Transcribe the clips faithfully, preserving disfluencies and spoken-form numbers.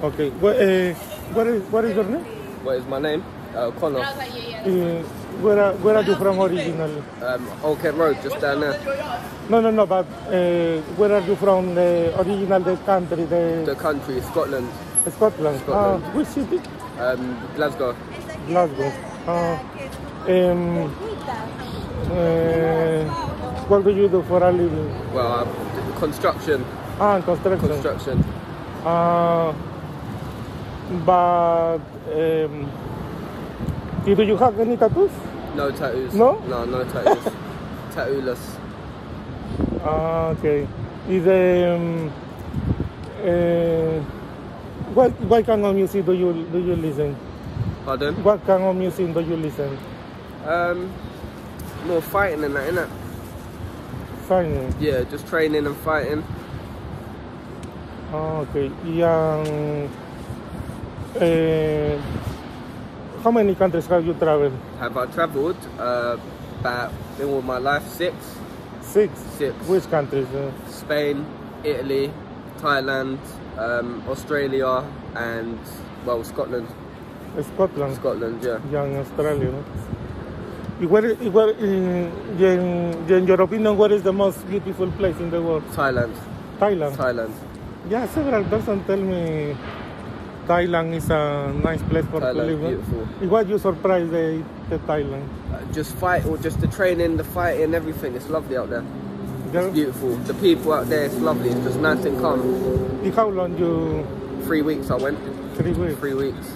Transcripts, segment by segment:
Okay. What, uh, what is what is your name? What is my name? Uh, Connor. Uh, where are, where are you from originally? Um, Old Kent Road, just down there. No, no, no. But uh, where are you from? The original the country, the The country, Scotland. Scotland. Scotland. Uh, which city? Um, Glasgow. Glasgow. Uh, um, uh, what do you do for a living? Well, uh, construction. Ah, construction. Construction. Uh, but um, do you have any tattoos? No tattoos. No? No, no tattoos. Tattooless. Ah, okay. Is um, uh, what what kind of music do you do you listen? Pardon? What kind of music do you listen? Um, more fighting than that, innit? Fine. Yeah, just training and fighting. Ah, okay. Yang, uh, how many countries have you traveled? Have I travelled? Uh, about in all my life, six. Six. Six. Which countries? Uh, Spain, Italy, Thailand, um, Australia, and well, Scotland. Scotland. Scotland, yeah. Yang Australia. No? Y where, y where, in, in, in your opinion, what is the most beautiful place in the world? Thailand. Thailand. Thailand. Yeah, several persons tell me Thailand is a nice place for to Thailand, live. beautiful. No? What you surprised the, the Thailand? Uh, just fight, or just the training, the fighting, everything. It's lovely out there. Yeah. It's beautiful. The people out there, it's lovely. It's just nice and calm. And how long you? Three weeks I went. Three weeks. Three weeks.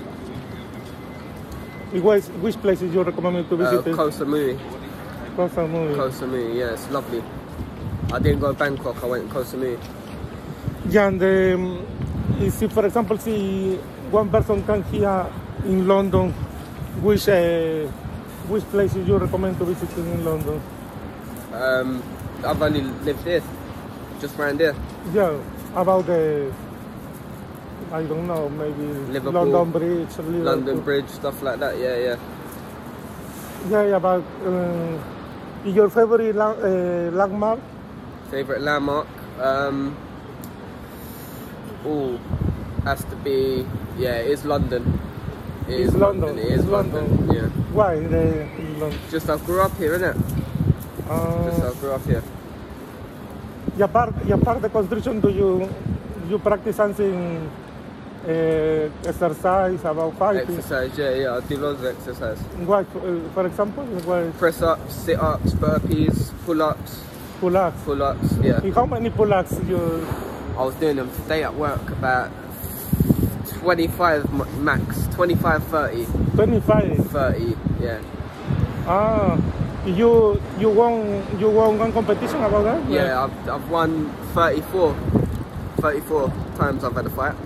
It was, which places you recommend me to Uh, visit? Koh Samui. Koh Samui. Koh Samui, yeah, it's lovely. I didn't go to Bangkok, I went to Koh Samui. Yeah, and um, if, for example, see one person come here in London, which uh, which places you recommend to visit in London? Um, I've only lived here, just around here. Yeah, about the, I don't know, maybe Liverpool, London Bridge, Liverpool. London Bridge, stuff like that, yeah, yeah. Yeah, yeah, but um, your favorite la uh, landmark? Favourite landmark? Um, oh, has to be, yeah, it is London. It It's is London. It is It's London, London. yeah. Why the London? Just I grew up here, innit? Just Uh, I grew up here. y apart, y apart the construction, do you you practice something? Uh, exercise about fighting. Exercise, yeah, yeah, I do loads of exercise. What, uh, for example, what Press ups, sit ups, burpees, pull ups, pull-ups? pull ups, yeah. And how many pull-ups you? I was doing them today at work, about twenty-five m- max, twenty-five, thirty, twenty-five. thirty, yeah. Ah, you you won you won one competition about that? Yeah, I've, I've won thirty-four, thirty-four times I've had a fight.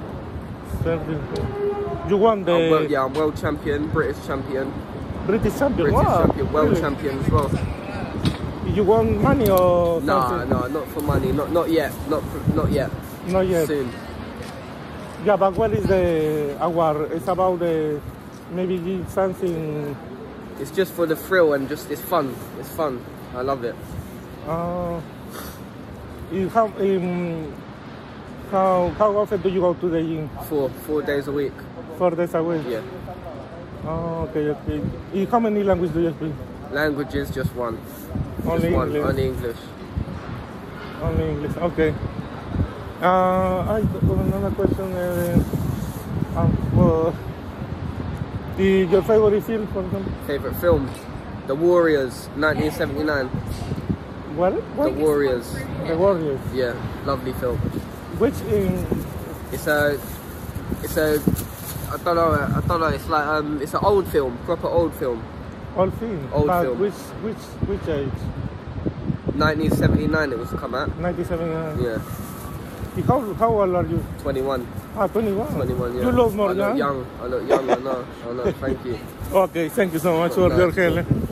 You won the I'm world, yeah, I'm world champion, British champion, British champion. British Wow, champion, world really? champion as well. You won money or No, something? no, not for money, not not yet, not not yet. Not yet. Soon. Yeah, but what is the award? It's about the maybe give something. It's just for the thrill and just it's fun. It's fun. I love it. Uh, you have um, how how often do you go to the gym? Four four days a week. Four days a week. Yeah. Oh, okay, okay. And how many languages do you speak? Languages, just one. Only just one. English. Only English. Only English. Okay. Uh, I got another question. Uh, um, well, the, your favorite film, for example? Favorite film? The Warriors, nineteen seventy-nine. What? What? The Warriors. The Warriors. Yeah, lovely film. Which in? It's a, it's a, I don't know, I don't know. It's like um, it's an old film, proper old film. Old film. Old but film. Which which which age? nineteen seventy-nine. It was come out. nineteen seventy-nine. Yeah. How how old are you? twenty-one. Ah, twenty-one. twenty-one. Yeah. You look more I look young. young. I look young. I know. I know. Thank you. Okay, thank you so much for No, your it's cool. help.